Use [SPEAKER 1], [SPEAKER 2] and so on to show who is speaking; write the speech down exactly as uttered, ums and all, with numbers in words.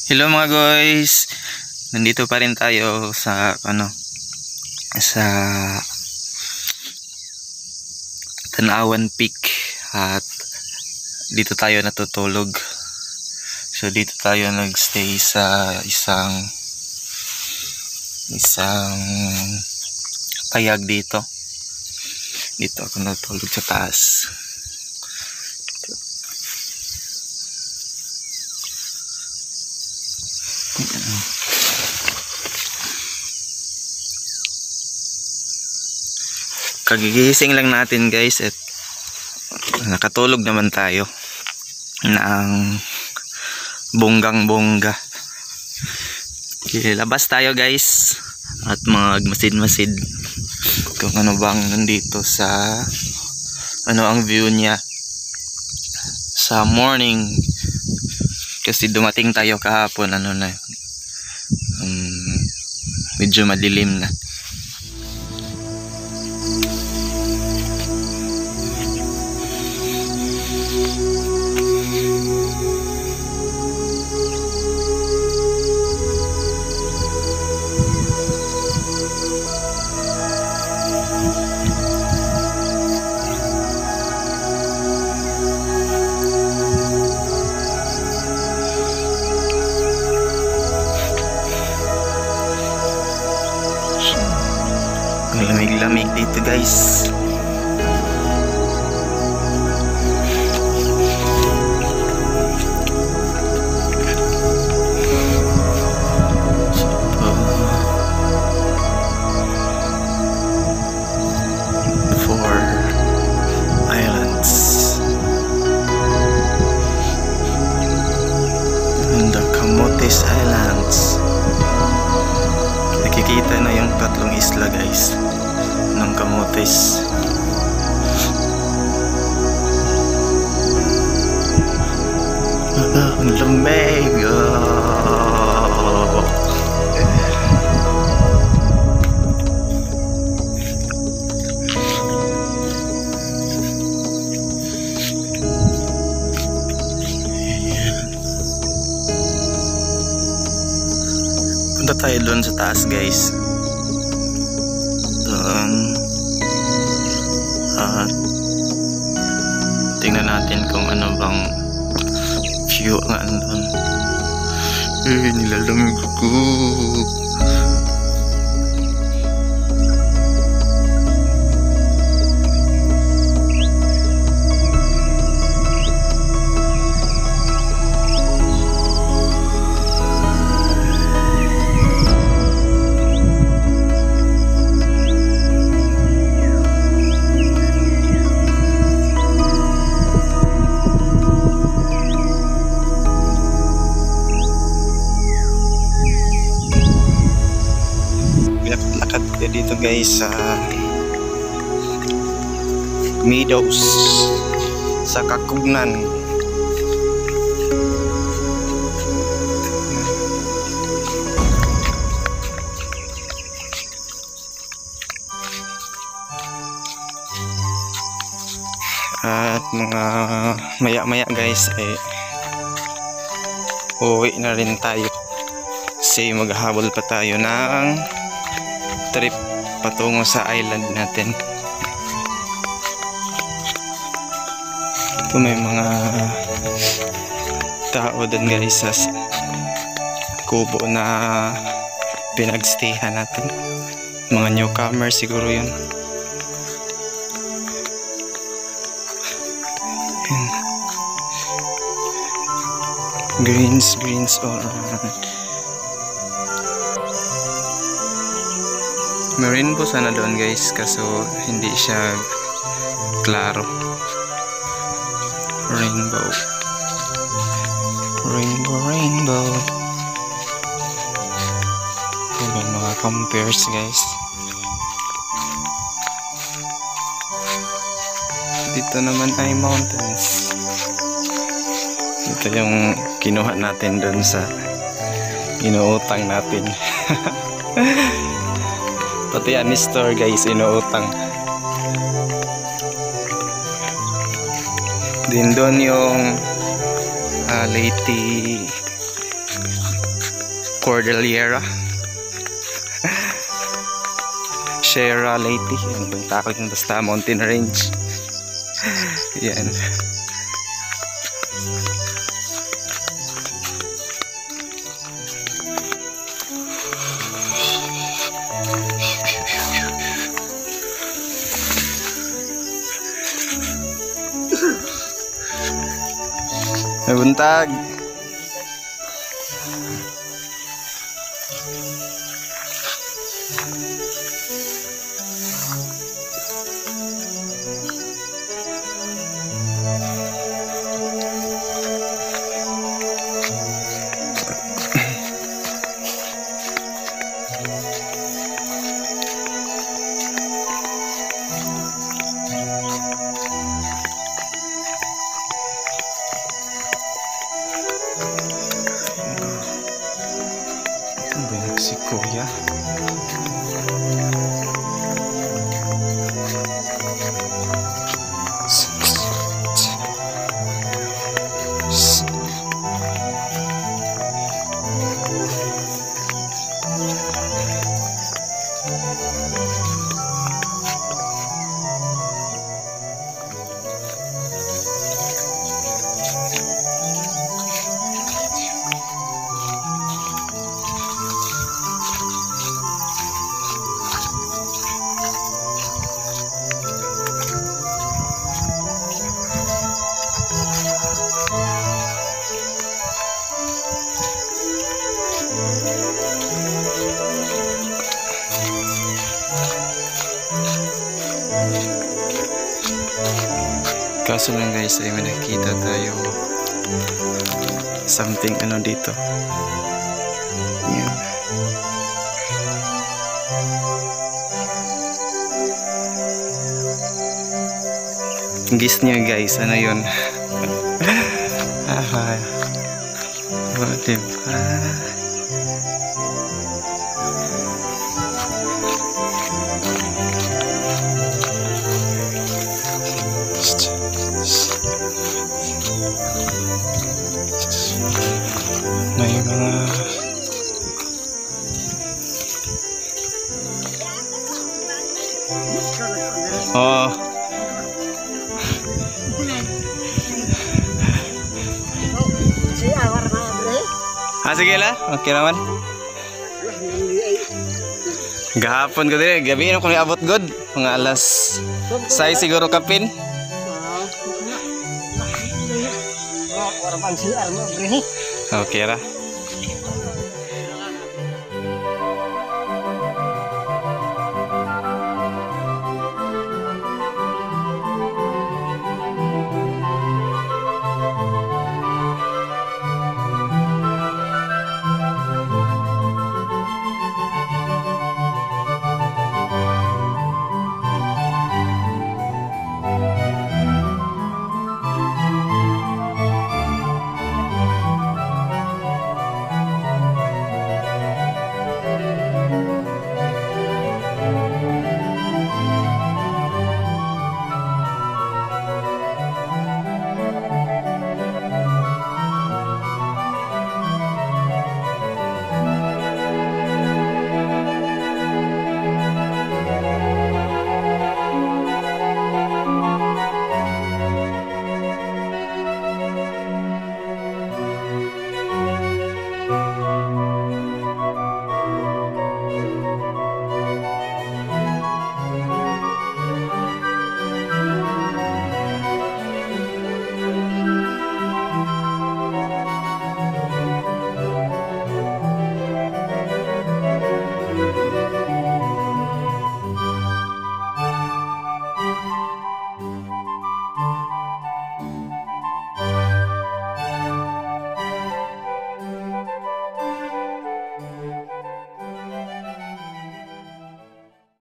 [SPEAKER 1] Hello mga guys, nandito pa rin tayo sa ano sa Tan-awan Peak at dito tayo natutulog. So dito tayo nagstay sa isang isang kayag dito. Dito ako natutulog sa taas. Kagigising lang natin guys at nakatulog naman tayo ng bonggang bongga. Labas tayo guys at magmasid-masid kung ano bang nandito sa ano ang view niya sa morning, kasi dumating tayo kahapon ano na um, medyo madilim na. Lamig-lamig dito guys. Four islands and the Camotes Islands. Nakikita na yung tatlong isla guys ng Camotes. Ang lamig. Oh. Punta tayo doon sa taas guys. Doon. At tingnan natin kung ano bang view ang andun. Eh, nilalamig ko. Lakad ka dito guys sa meadows sa Kakugnan. At mga maya maya guys ay uwi na rin tayo kasi maghahabol pa tayo ng trip patungo sa island natin. Ito may mga tao din guys sa kubo na pinagstayhan natin. Mga newcomers siguro yun. And greens, greens all around. May rainbow sana doon guys, kaso hindi siya klaro. Rainbow, rainbow, rainbow. May mga compares guys. Dito naman ay mountains. Ito yung kinuha natin doon sa inuutang natin. Pati yan ni store guys, inuutang. Din doon yung uh, Leyte Cordillera. Sierra Leyte. Ano ba yung takot ng basta mountain range? Yan. May buntag. Si Kuya. Kaso lang guys ay may nakita tayo something ano dito. Yan. Gis niya guys, ano yun? Ah, oh, diba? May mga oh ah, sige la, okay naman. Gahapon ko din, gabi na kung abot god, mga alas say siguro kapin. Okay ra.